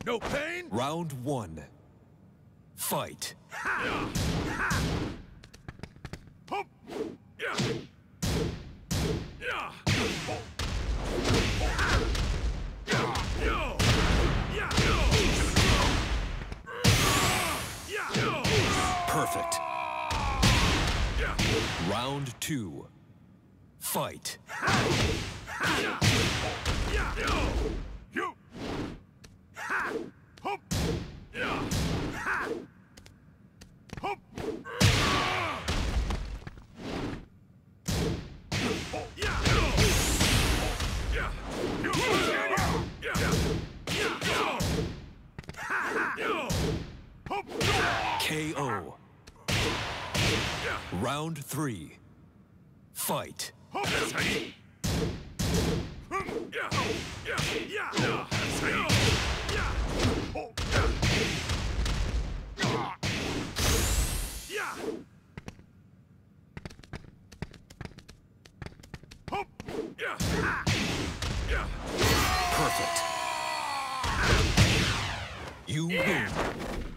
No pain? Round one. Fight. Perfect. Round two. Fight. KO. Round three. Fight. Perfect. You win.